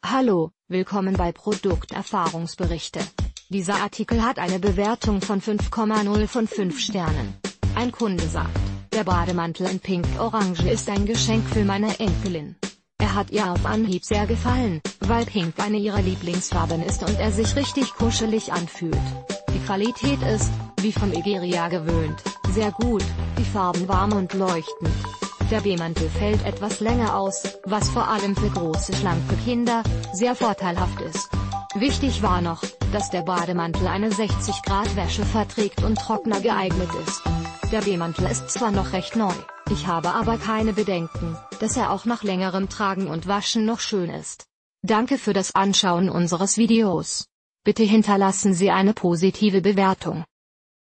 Hallo, willkommen bei Produkterfahrungsberichte. Dieser Artikel hat eine Bewertung von 5,0 von 5 Sternen. Ein Kunde sagt, der Bademantel in Pink-Orange ist ein Geschenk für meine Enkelin. Er hat ihr auf Anhieb sehr gefallen, weil Pink eine ihrer Lieblingsfarben ist und er sich richtig kuschelig anfühlt. Die Qualität ist, wie von Egeria gewöhnt, sehr gut, die Farben warm und leuchtend. Der B-Mantel fällt etwas länger aus, was vor allem für große schlanke Kinder sehr vorteilhaft ist. Wichtig war noch, dass der Bademantel eine 60 Grad Wäsche verträgt und Trockner geeignet ist. Der B-Mantel ist zwar noch recht neu, ich habe aber keine Bedenken, dass er auch nach längerem Tragen und Waschen noch schön ist. Danke für das Anschauen unseres Videos. Bitte hinterlassen Sie eine positive Bewertung.